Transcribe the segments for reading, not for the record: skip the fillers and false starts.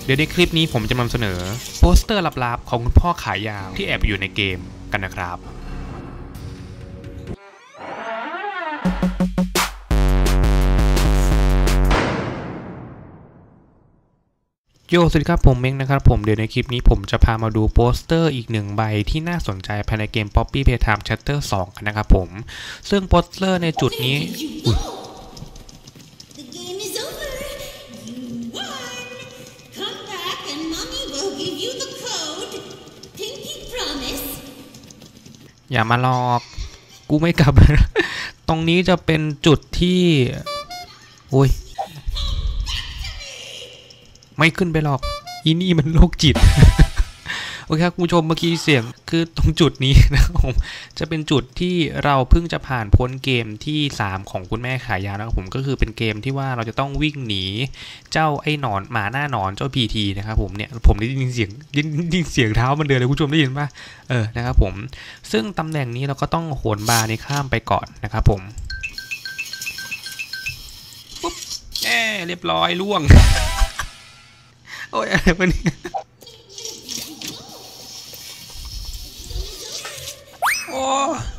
เดี๋ยวในคลิปนี้ผมจะนำเสนอโปสเตอร์ลับๆของคุณพ่อขายยาวที่แอบอยู่ในเกมกันนะครับโยสวัสดีครับผมเม้งนะครับผมเดี๋ยวในคลิปนี้ผมจะพามาดูโปสเตอร์อีกหนึ่งใบที่น่าสนใจภายในเกม Poppy Playtime Chapter 2 กันนะครับผมซึ่งโปสเตอร์ในจุดนี้อย่ามาหลอกกูไม่กลับตรงนี้จะเป็นจุดที่อุ้ยไม่ขึ้นไปหรอกอีนี่มันโรคจิต โอเคครับคุณผู้ชมเมื่อกี้เสียงคือตรงจุดนี้นะครับผมจะเป็นจุดที่เราเพิ่งจะผ่านพ้นเกมที่3ของคุณแม่ขายยานะครับผมก็คือเป็นเกมที่ว่าเราจะต้องวิ่งหนีเจ้าไอ้หนอนหมาหน้าหนอนเจ้า PT นะครับผมเนี่ยผมได้ยินเสียงเท้ามันเดินเลยคุณผู้ชมได้ยินป่ะนะครับผมซึ่งตำแหน่งนี้เราก็ต้องโหนบาร์ในข้ามไปก่อนนะครับผมปุ๊บเรียบร้อยล่วงโอ้ยอะไรวะเนี่ยโอ้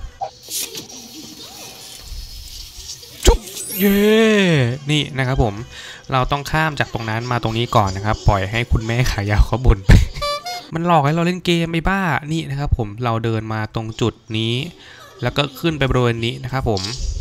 จุ๊บเย่นี่นะครับผมเราต้องข้ามจากตรงนั้นมาตรงนี้ก่อนนะครับปล่อยให้คุณแม่ขายาวเขาบ่นไป มันหลอกให้เราเล่นเกมไอ้บ้านี่นะครับผมเราเดินมาตรงจุดนี้แล้วก็ขึ้นไปบริเวณนี้นะครับผม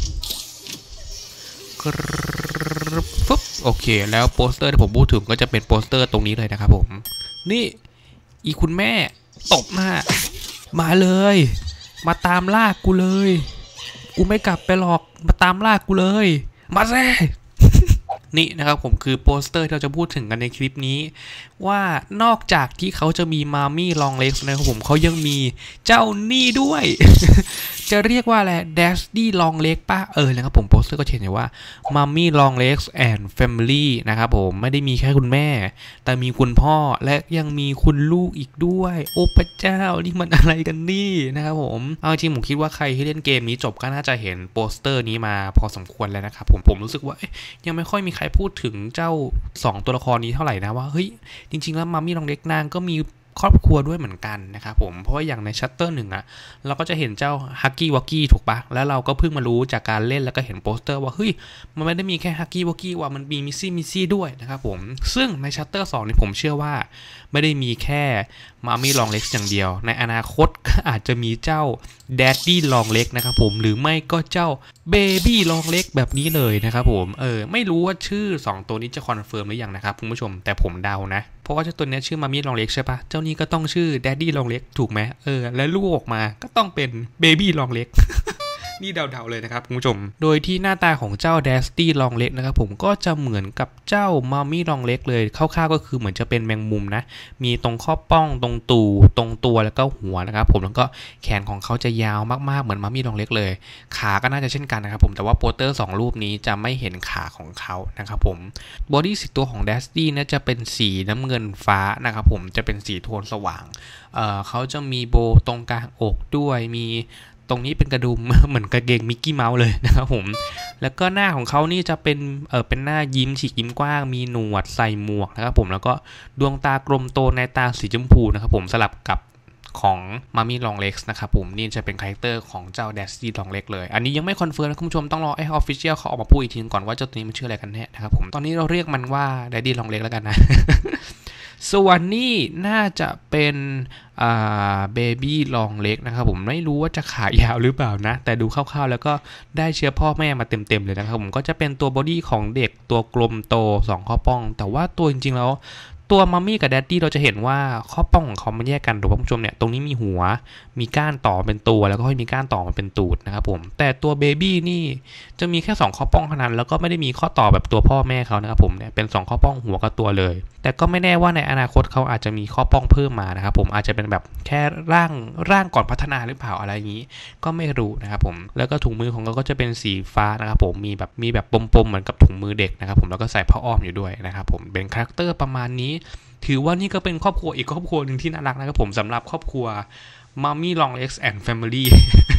ฟึบโอเคแล้วโปสเตอร์ที่ผมพูดถึงก็จะเป็นโปสเตอร์ตรงนี้เลยนะครับผมนี่อีคุณแม่ตบหน้ามาเลยมาตามล่ากูเลยกูไม่กลับไปหรอกมาตามล่ากูเลยมาแซ่ นี่นะครับผมคือโปสเตอร์ที่เราจะพูดถึงกันในคลิปนี้ว่านอกจากที่เขาจะมีมามี่ลองเล็กซ์นะครับผมเขายังมีเจ้านี่ด้วย จะเรียกว่าอะไรแดชดี้ลองเล็กป่ะนะครับผมโปสเตอร์ก็เขียนว่ามามี่ลองเล็กซ์แอนด์แฟมิลี่นะครับผมไม่ได้มีแค่คุณแม่แต่มีคุณพ่อและยังมีคุณลูกอีกด้วยโอ้พระเจ้านี่มันอะไรกันนี่นะครับผมเอาจริงผมคิดว่าใครที่เล่นเกมนี้จบก็น่าจะเห็นโปสเตอร์นี้มาพอสมควรแล้วนะครับผมรู้สึกว่ายังไม่ค่อยมีใครพูดถึงเจ้า2ตัวละครนี้เท่าไหร่นะว่าเฮ้ยจริงๆแล้วมามี่ลองเล็กนางก็มีครอบครัวด้วยเหมือนกันนะครับผมเพราะว่าอย่างในชัตเตอร์1อ่ะเราก็จะเห็นเจ้าฮักกี้วอกกี้ถูกปะแล้วเราก็เพิ่งมารู้จากการเล่นแล้วก็เห็นโปสเตอร์ว่าเฮ้ยมันไม่ได้มีแค่ฮักกี้วอกกี้ว่ามันมีมิสซี่ด้วยนะครับผมซึ่งในชัตเตอร์2นี่ผมเชื่อว่าไม่ได้มีแค่มามี่ลองเล็กอย่างเดียวในอนาคตก็อาจจะมีเจ้าแดดดี้ลองเล็กนะครับผมหรือไม่ก็เจ้าเบบี้ลองเล็กแบบนี้เลยนะครับผมไม่รู้ว่าชื่อ2ตัวนี้จะคอนเฟิร์มหรือยังนะครับคุณผู้ชมแต่ผมเดานะเพราะว่าเจ้าตัวนี้ชื่อมามี่ลองเล็กใช่ปะเจ้านี้ก็ต้องชื่อแดดดี้ลองเล็กถูกไหมและลูกออกมาก็ต้องเป็นเบบี้ลองเล็ก นี่เดาๆเลยนะครับคุณผู้ชมโดยที่หน้าตาของเจ้าแดสตี้ลองเล็กนะครับผมก็จะเหมือนกับเจ้ามามี่ลองเล็กเลยคร่าวๆก็คือเหมือนจะเป็นแมงมุมนะมีตรงข้อป้องตรงตูตรงตัวแล้วก็หัวนะครับผมแล้วก็แขนของเขาจะยาวมากๆเหมือนมามี่ลองเล็กเลยขาก็น่าจะเช่นกันนะครับผมแต่ว่าโปสเตอร์2รูปนี้จะไม่เห็นขาของเขานะครับผมบอดี้สีตัวของแดสตี้เนี่ยจะเป็นสีน้ำเงินฟ้านะครับผมจะเป็นสีโทนสว่างเขาจะมีโบตรงกลางอกด้วยมีตรงนี้เป็นกระดุม เหมือนกระเกงมิกกี้เมาส์เลยนะครับผมแล้วก็หน้าของเขานี่จะเป็นเป็นหน้ายิ้มฉีกยิ้มกว้างมีหนวดใส่หมวกนะครับผมแล้วก็ดวงตากลมโตในตาสีชมพูนะครับผมสลับกับของมามี่ลองเล็กซ์นะครับผมนี่จะเป็นคาแรคเตอร์ของเจ้าแดสตี้ลองเล็กเลยอันนี้ยังไม่คอนเฟิร์มนะคุณผู้ชมต้องรอไอ้ออฟฟิเชียลเขาออกมาพูดอีกทีก่อนว่าเจ้าตัวนี้มันชื่ออะไรกันแน่นะครับผมตอนนี้เราเรียกมันว่าแดดดี้ลองเล็กแล้วกันนะ ส่วนนี้น่าจะเป็นเบบี้ลองเล็กนะครับผมไม่รู้ว่าจะขายาวหรือเปล่านะแต่ดูคร่าวๆแล้วก็ได้เชื้อพ่อแม่มาเต็มๆเลยนะครับผมก็จะเป็นตัวบอดี้ของเด็กตัวกลมโต2ข้อป้องแต่ว่าตัวจริงๆแล้วตัวมัมมี่กับแดดดี้เราจะเห็นว่าข้อป้องของเขามันแยกกันถูกป่ะคุณผู้ชมเนี่ยตรงนี้มีหัวมีก้านต่อเป็นตัวแล้วก็มีก้านต่อมาเป็นตูดนะครับผมแต่ตัวเบบี้นี่จะมีแค่2ข้อป้องเท่านั้นแล้วก็ไม่ได้มีข้อต่อแบบตัวพ่อแม่เขานะครับผมเนี่ยเป็น2ข้อป้องหัวกับตัวเลยแต่ก็ไม่แน่ว่าในอนาคตเขาอาจจะมีข้อป้องเพิ่มมานะครับผมอาจจะเป็นแบบแค่ร่างก่อนพัฒนาหรือเปล่าอะไรอย่างนี้ก็ไม่รู้นะครับผมแล้วก็ถุงมือของเขาก็จะเป็นสีฟ้านะครับผมมีแบบปมๆเหมือนกับถุงมือเด็กนะครับผมแล้วก็ใส่ผ้าอ้อมอยู่ด้วยนะครับผมเป็นคาแรคเตอร์ประมาณนี้ถือว่านี่ก็เป็นครอบครัวอีกครอบครัวหนึ่งที่น่ารักนะครับผมสำหรับครอบครัว Mommy Long Legs and Family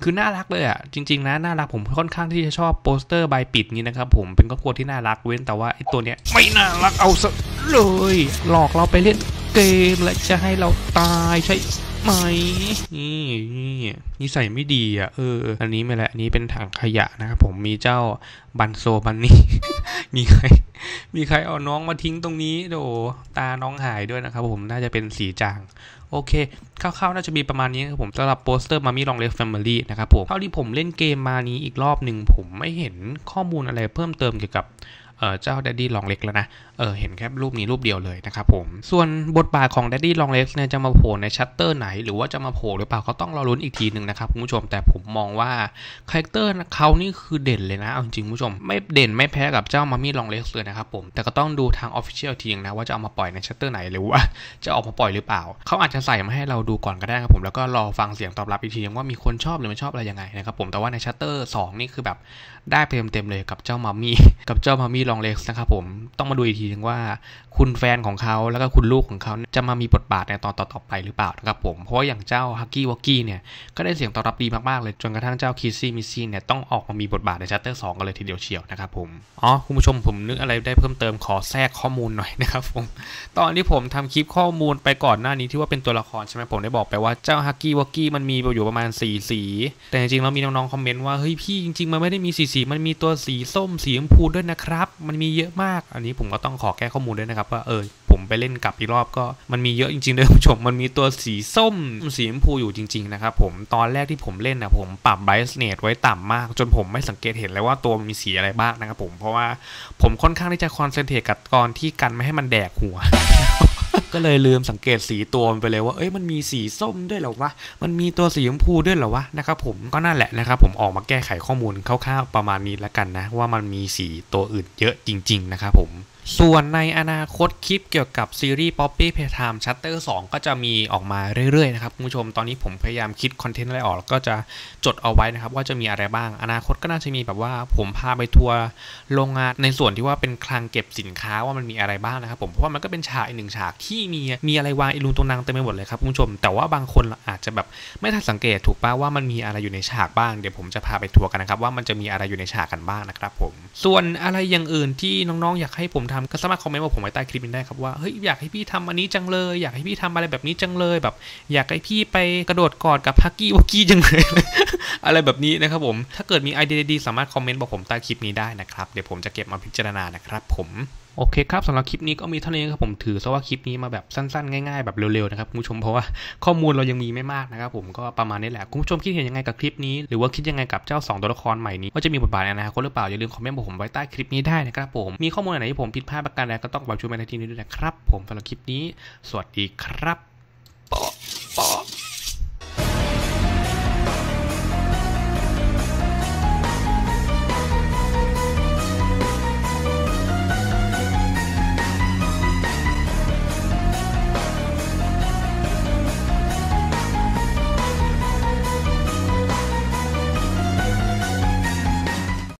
คือน่ารักเลยอ่ะจริงๆนะน่ารักผมค่อนข้างที่จะชอบโปสเตอร์ใบปิดนี้นะครับผมเป็นครอบครัวที่น่ารักเว้นแต่ว่าไอ้ตัวเนี้ยไม่น่ารักเอาซะเลยหลอกเราไปเล่นเกมและจะให้เราตายใช่ไหมนี่นิสัยไม่ดีอ่ะอันนี้ไม่แหละอันนี้เป็นถังขยะนะครับผมมีเจ้าบันโซบันนี่ มีใครเอาน้องมาทิ้งตรงนี้โดตาน้องหายด้วยนะครับผมน่าจะเป็นสีจางโอเคคร่าวๆน่าจะมีประมาณนี้ครับผมสำหรับโปสเตอร์มามี่ลองเลฟแฟมิลี่นะครับผมเท่าที่ผมเล่นเกมมานี้อีกรอบหนึ่งผมไม่เห็นข้อมูลอะไรเพิ่มเติมเกี่ยวกับเจ้า Daddy Long Legs แล้วนะเห็นแค่รูปนี้รูปเดียวเลยนะครับผมส่วนบทบาทของ Daddy Long Legs เนี่ยจะมาโผล่ในชัตเตอร์ไหนหรือว่าจะมาโผล่หรือเปล่าก็ต้องรอลุ้นอีกทีหนึ่งนะครับคุณผู้ชมแต่ผมมองว่าคาแรคเตอร์เขานี่คือเด่นเลยนะเอาจริงคุณผู้ชมไม่เด่นไม่แพ้กับเจ้า Mummy Long Legs เลยนะครับผมแต่ก็ต้องดูทาง Official ทีนึงนะว่าจะเอามาปล่อยในชัตเตอร์ไหนหรือว่าจะออกมาปล่อยหรือเปล่าเขาอาจจะใส่มาให้เราดูก่อนก็ได้ครับผมแล้วก็รอฟังเสียงตอบรับอีกทีนึงว่ามีคนชอบหรือไม่ชอบอะไรยังไงนะครับผมแต่ว่าในชัตเตอร์2นี่คือแบบได้เต็มเลยกับเจ้ามัมมี่ลองเล็กซ์นะครับผมต้องมาดูอีกทีนึงว่าคุณแฟนของเขาแล้วก็คุณลูกของเขาจะมามีบทบาทในตอนต่อไปหรือเปล่านะครับผมเพราะว่าอย่างเจ้าฮักกี้วอกกี้เนี่ยก็ได้เสียงตอบรับดีมากๆเลยจนกระทั่งเจ้าคิสซี่มิสซี่เนี่ยต้องออกมามีบทบาทในชัตเตอร์2กันเลยทีเดียวเชียวนะครับผมคุณผู้ชมผมนึกอะไรได้เพิ่มเติมขอแทรกข้อมูลหน่อยนะครับผมตอนที่ผมทำคลิปข้อมูลไปก่อนหน้านี้ที่ว่าเป็นตัวละครใช่ไหมผมได้บอกไปว่าเจ้าฮักกี้วอกกี้มันมีอยู่ประมาณ4 สีแต่จริงๆแล้วมีน้องๆคอมเมนต์ว่าเฮ้ยพี่จริงๆมันไม่ได้มี4 สีมันมีตัวสีส้มสีชมพูด้วยนะครับมันมีเยอะมากอันนี้ผมก็ต้องขอแก้ข้อมูลด้วยนะครับว่าผมไปเล่นกับอีกรอบก็มันมีเยอะจริงๆด้วยผู้ชมมันมีตัวสีส้มสีชมพูอยู่จริงๆนะครับผมตอนแรกที่ผมเล่นนะผมปรับ brightness ไว้ต่ำมากจนผมไม่สังเกตเห็นเลยว่าตัวมันมีสีอะไรบ้างนะครับผมเพราะว่าผมค่อนข้างที่จะคอนเซนเทรตกับตอนที่กันไม่ให้มันแดกหัว ก็เลยลืมสังเกตสีตัวมันไปเลยว่ามันมีสีส้มด้วยเหรอวะมันมีตัวสีชมพูด้วยเหรอวะนะครับผมก็นั่นแหละนะครับผมออกมาแก้ไขข้อมูลคร่าวๆประมาณนี้แล้วกันนะว่ามันมีสีตัวอื่นเยอะจริงๆนะครับผมส่วนในอนาคตคลิปเกี่ยวกับซีรีส์ Poppy Playtime Chapter 2 ก็จะมีออกมาเรื่อยๆนะครับคุณผู้ชมตอนนี้ผมพยายามคิดคอนเทนต์อะไรออกแล้วก็จะจดเอาไว้นะครับว่าจะมีอะไรบ้างอนาคตก็น่าจะมีแบบว่าผมพาไปทัวร์โรงงานในส่วนที่ว่าเป็นคลังเก็บสินค้าว่ามันมีอะไรบ้างนะครับผมเพราะว่ามันก็เป็นฉากอีกหนึ่งฉากที่มีอะไรวางอีลุงตุงนางเต็มไปหมดเลยครับคุณผู้ชมแต่ว่าบางคนอาจจะแบบไม่ทันสังเกตถูกป่ะว่ามันมีอะไรอยู่ในฉากบ้างเดี๋ยวผมจะพาไปทัวร์กันนะครับว่ามันจะมีอะไรอยู่ในฉากกันบ้างนะครับผมส่วนอะไรอย่างอื่นที่น้องๆอยากให้ผมทำก็สามารถคอมเมนต์บอกผมไว้ใต้คลิปนี้ได้ครับว่าเฮ้ยอยากให้พี่ทำอันนี้จังเลยอยากให้พี่ทำอะไรแบบนี้จังเลยแบบอยากให้พี่ไปกระโดดกอดกับฮักกี้วอกกี้จังเลย อะไรแบบนี้นะครับผมถ้าเกิดมีไอเดียดีๆสามารถคอมเมนต์บอกผมใต้คลิปนี้ได้นะครับเดี๋ยวผมจะเก็บมาพิจารณานะครับผมโอเคครับสำหรับคลิปนี้ก็มีเท่านี้ครับผมถือซะว่าคลิปนี้มาแบบสั้นๆง่ายๆแบบเร็วๆนะครับคุณผู้ชมเพราะว่าข้อมูลเรายังมีไม่มากนะครับผมก็ประมาณนี้แหละคุณผู้ชมคิดเห็นยังไงกับคลิปนี้หรือว่าคิดยังไงกับเจ้า2ตัวละครใหม่นี้ว่าจะมีบทบาทในอนาคตหรือเปล่าอย่าลืมคอมเมนต์บอกผมไว้ใต้คลิปนี้ได้นะครับผมมีข้อมูลไหนที่ผมผิดพลาดประการใดก็ต้องบอกช่วยมาในทีนี้ด้วยนะครับผมสำหรับคลิปนี้สวัสดีครับ